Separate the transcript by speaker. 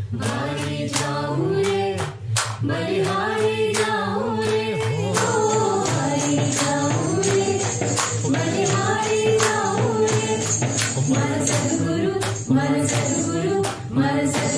Speaker 1: वारी जाऊं रे, बलिहारी जाऊं रे, ओ वारी जाऊं रे, बलिहारी जाऊं रे। मन सद्गुरु, मन सद्गुरु, मन सद्गुरु।